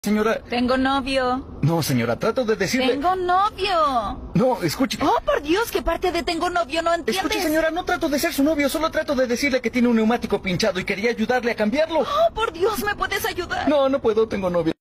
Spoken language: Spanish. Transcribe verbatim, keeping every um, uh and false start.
Señora... Tengo novio. No, señora, trato de decirle... Tengo novio. No, escuche... Oh, por Dios, ¿qué parte de tengo novio no entiendes? Escuche, señora, no trato de ser su novio, solo trato de decirle que tiene un neumático pinchado y quería ayudarle a cambiarlo. Oh, por Dios, ¿me puedes ayudar? No, no puedo, tengo novio.